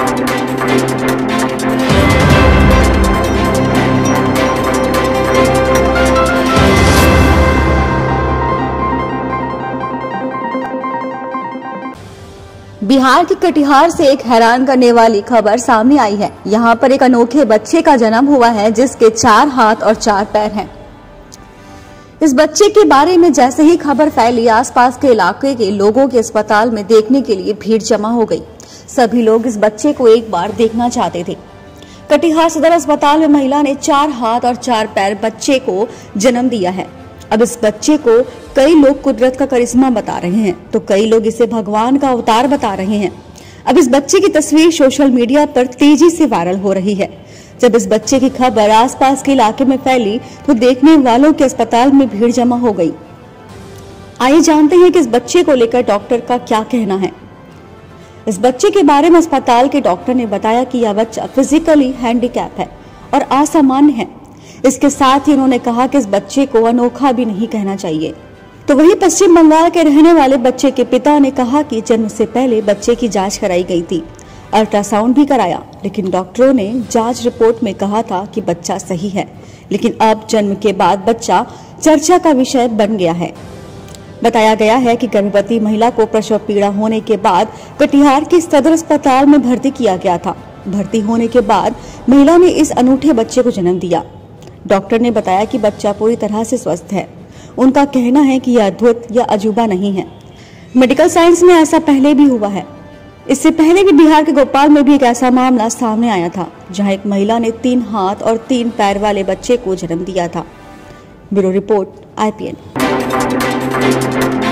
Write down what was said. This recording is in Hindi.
बिहार के कटिहार से एक हैरान करने वाली खबर सामने आई है। यहाँ पर एक अनोखे बच्चे का जन्म हुआ है जिसके 4 हाथ और 4 पैर हैं। इस बच्चे के बारे में जैसे ही खबर फैली, आसपास के इलाके के लोगों के अस्पताल में देखने के लिए भीड़ जमा हो गई। सभी लोग इस बच्चे को एक बार देखना चाहते थे। कटिहार सदर अस्पताल में महिला ने 4 हाथ और 4 पैर बच्चे को जन्म दिया है। अब इस बच्चे को कई लोग कुदरत का करिश्मा बता रहे हैं, तो कई लोग इसे भगवान का अवतार बता रहे हैं। अब इस बच्चे की तस्वीर सोशल मीडिया पर तेजी से वायरल हो रही है। जब इस बच्चे की खबर आसपास के इलाके में फैली तो देखने वालों के अस्पताल में भीड़ जमा हो गई। आइए जानते हैं कि इस बच्चे को लेकर डॉक्टर का क्या कहना है। इस बच्चे के बारे में अस्पताल के डॉक्टर ने बताया कि यह बच्चा फिजिकली हैंडीकैप है और असामान्य है। इसके साथ ही उन्होंने कहा कि इस बच्चे को अनोखा भी नहीं कहना चाहिए। तो वहीं पश्चिम बंगाल के रहने वाले बच्चे के पिता ने कहा कि जन्म से पहले बच्चे की जांच कराई गई थी, अल्ट्रासाउंड भी कराया, लेकिन डॉक्टरों ने जांच रिपोर्ट में कहा था कि बच्चा सही है। लेकिन अब जन्म के बाद बच्चा चर्चा का विषय बन गया है। बताया गया है कि गर्भवती महिला को प्रसव पीड़ा होने के बाद कटिहार के सदर अस्पताल में भर्ती किया गया था। भर्ती होने के बाद महिला ने इस अनूठे बच्चे को जन्म दिया। डॉक्टर ने बताया कि बच्चा पूरी तरह से स्वस्थ है। उनका कहना है कि यह अद्भुत या अजूबा नहीं है। मेडिकल साइंस में ऐसा पहले भी हुआ है। इससे पहले भी बिहार के भोपाल में भी एक ऐसा मामला सामने आया था, जहां एक महिला ने 3 हाथ और 3 पैर वाले बच्चे को जन्म दिया था। Bureau report IPN।